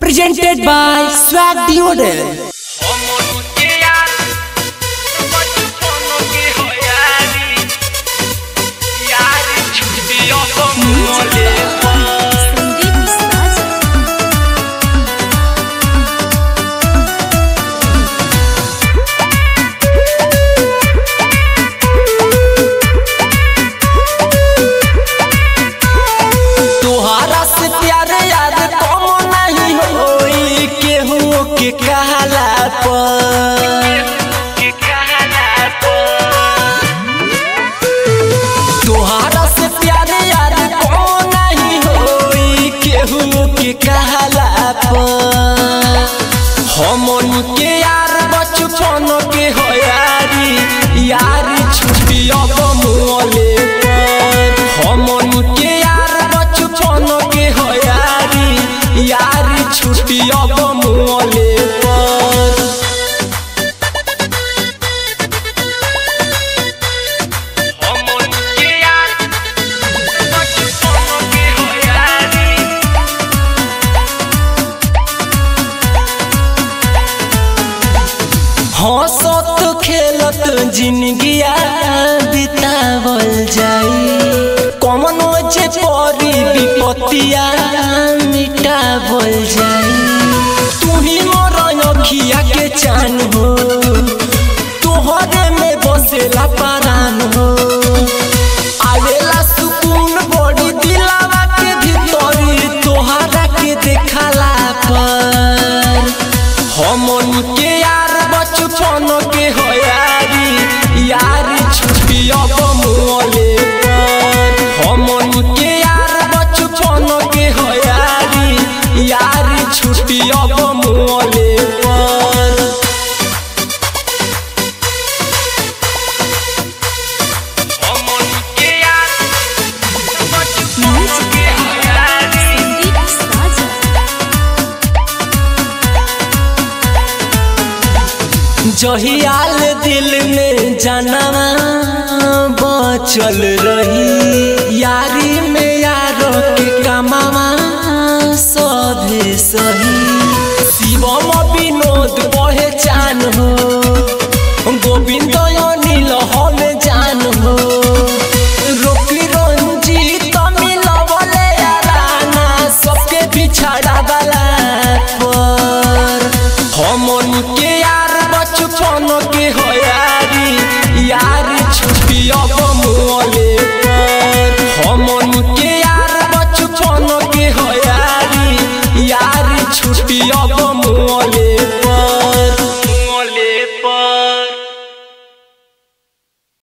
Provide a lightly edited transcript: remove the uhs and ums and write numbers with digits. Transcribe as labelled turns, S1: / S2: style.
S1: Presented by Swag Deodorant.
S2: तोहारा से प्यारे यार कौन नहीं होई केहू के कहला पर हमन के यार बचपन के हो यारी छुट्टी अब मोले पर हमन के यार बचपन के हो यारी छुट्टी अब मोले पर हंसत खेलत जिंदगिया बितावल जाई कमनो जे परी विपत्तिया मिटावल जाई तू ही मोर अखिया के चान हो तोहरे में बसेला परान हो आवेला सुकून बड़ी दिलावा के भीतरी तोहरा के देखला पर हमन के बचपन के हो यारी छुट्टी अब मोले पर हमन के यार बचपन के हो यारी छुट्टी अब मोले पर हमन के यार बचपन के जहियाल दिल में जानवा बचल रही यारी में यारों के कमावा सभे सही शिवम विनोद पहचान हो गोविंद अनिल हम जान हो रोकी रंजीत मिलवले याराना सबके बिछड़ा वाला पर हमन के बचपन के हो यारी छुट्टी अब मोले पर हमन के यार बचपन के हो यारी छुट्टी अब मोले